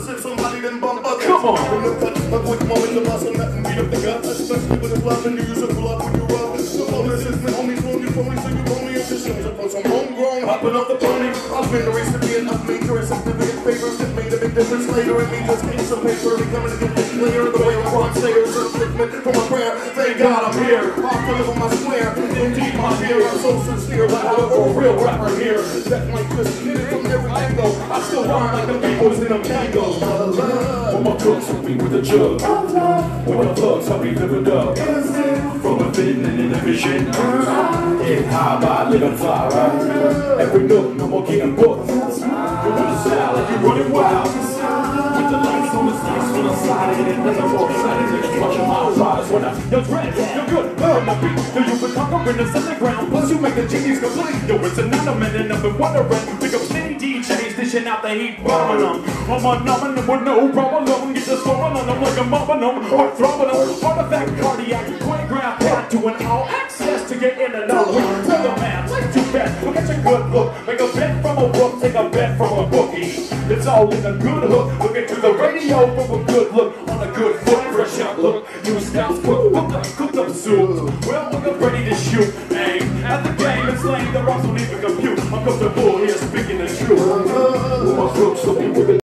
if somebody didn't bump others. Come on. In the cut, a quick moment to muscle, nothing beat up the gut, especially with his love and you use a pull up when you rub. The bonus is the homies, when you phony, so you phony, it just shows up on some homegrown, hopping off the pony. I've been the race to be an up-maker and significant favors that made a big difference later in me just getting some paper, becoming a good clear. The way I want sayers are flipping from my prayer. Thank God I'm here. Off to live on my square. Indeed, my dear, I'm so sincere. Like I look for a real rapper here. That like this, hit it from every angle. I still rhyme like the peoples in them tangos. When my cooks hit me with a jug. When the thugs help me live it up. From within and in the vision. Get high by living fly, right? Every nook, no more getting booked. You with the style like you running wild. With the lights on the sticks when I'm sliding and nothing more exciting than watching my rise. When you're drenched, you're good, learn my beat. Do you become a witness on the ground? Plus you make the genies complete. Yo, it's an element and I've been wondering. Pick up skinny DJs, dishing out the heat, bombing them. I'm a numbing them with no problem. Get just throwing on them like a mobbing them. Heart throbbing them. Artifact cardiac, choreograph part to an all access to get in and out. Tell the man, like to bet, look at your good look. Make a bet from a book, take a bet from a bookie. It's all in a good hook. Look into the radio from a good look. On a good foot, fresh out look. New styles, cooked up soup. Well, we're ready to shoot.